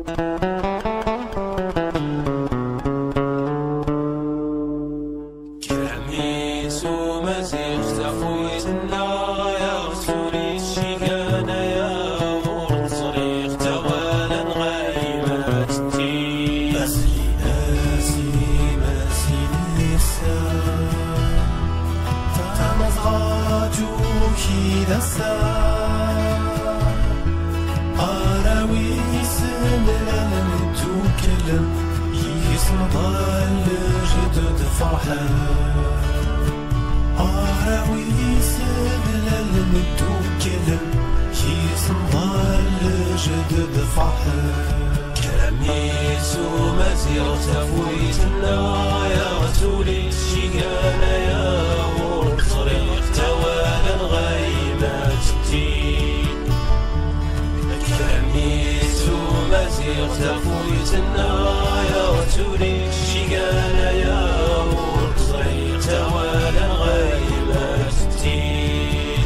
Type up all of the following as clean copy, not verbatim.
كرميس ومزيغ تفويتنا يا رسولي الشيقانة يا ورد صريخ توالا غيمة الدين مسلي ناسي نسا تمزغاجوكي دسا أراويس ملالم توكلم يسم ضل جدد فرحة أراويس ملالم توكلم يسم ضل جدد فرحة كرميس ومزيغ تفويتنا يا رسولي الشيقانة يا ورد صريخ توالا غيمة الدين كرميس ومزيغ تفويتنا يا رسولي الشيقانة يا ورد صريخ توالا غيمة الدين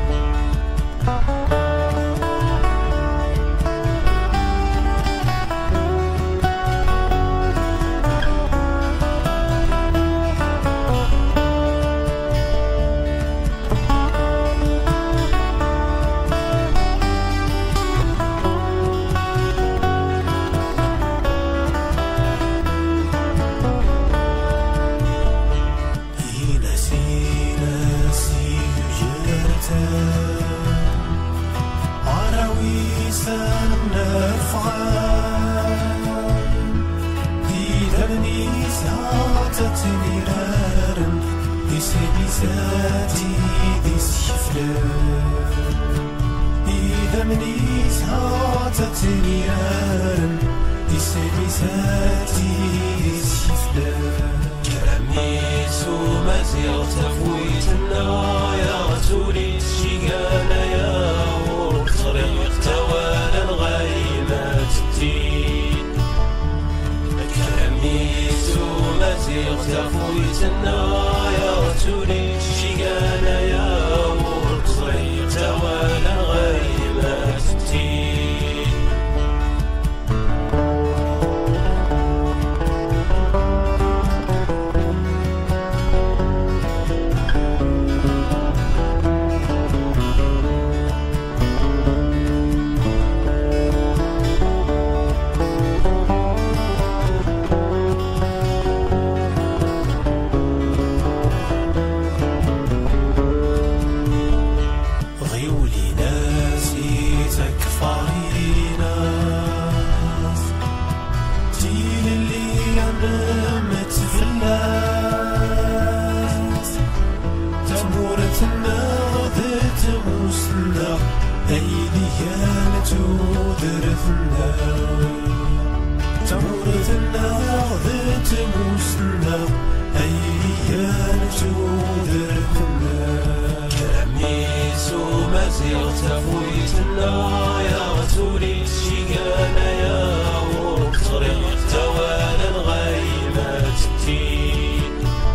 عراويسان نرفعان دي دمنيس هاتت نيرارن دي سبيساتي دي سيفلان دي دمنيس هاتت نيرارن دي سبيساتي دي سيفلان كرميس ومزيغ تفويتنا يا رسولي الشيقانة يا ورد صريخ توالا غيمة الدين كرميس ومزيغ تفويتنا يا رسولي الشيقانة يا ورد صريخ توالا غيمة الدين أيديان تودرثنا تمورثنا غذت موسنا أيديان تودرثنا كرميس ومزيغ تفويتنا يا رسولي الشيقانة يا ورد صريخ توالا غيمة الدين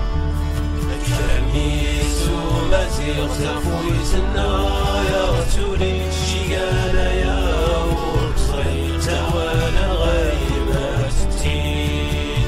كرميس ومزيغ تفويتنا يا رسولي الشيقانة يا ورد صريخ توالا غيمة الدين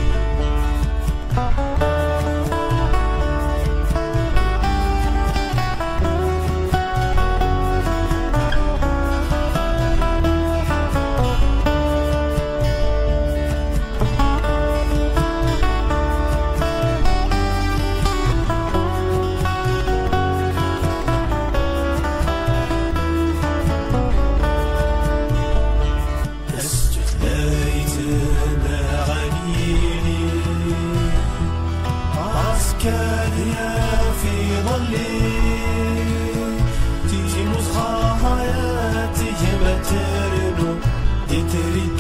تيجي مسخة حياتي ما ترنو